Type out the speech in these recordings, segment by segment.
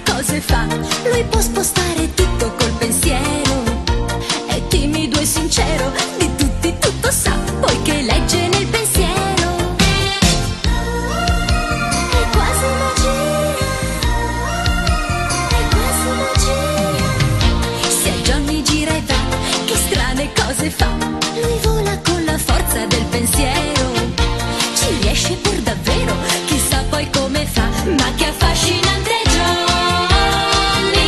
cose fa. Lui può spostare tutto col pensiero, è timido e sincero, di tutti tutto sa, poiché legge nel pensiero. È quasi magia, è quasi magia. Se Johnny gira e va, che strane cose fa. Lui vola con la forza del pensiero, ci riesce per davvero, chissà poi come fa, ma che affascinante è Johnny.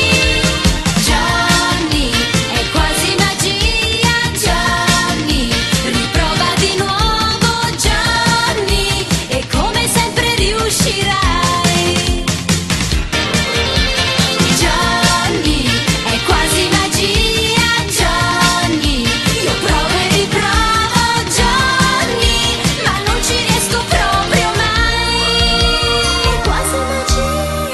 Johnny è quasi magia, Johnny riprova di nuovo, Johnny, e come sempre riuscirai. Johnny è quasi magia, Johnny, io provo e riprovo, Johnny, ma non ci riesco proprio mai. È quasi magia,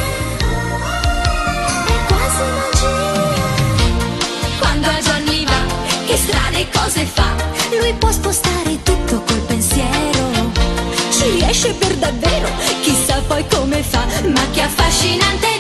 è quasi magia. Quando a Johnny va, che strane cose fa. Lui può spostare tutto col pensiero, ci riesce per davvero, chissà poi come fa, ma che affascinante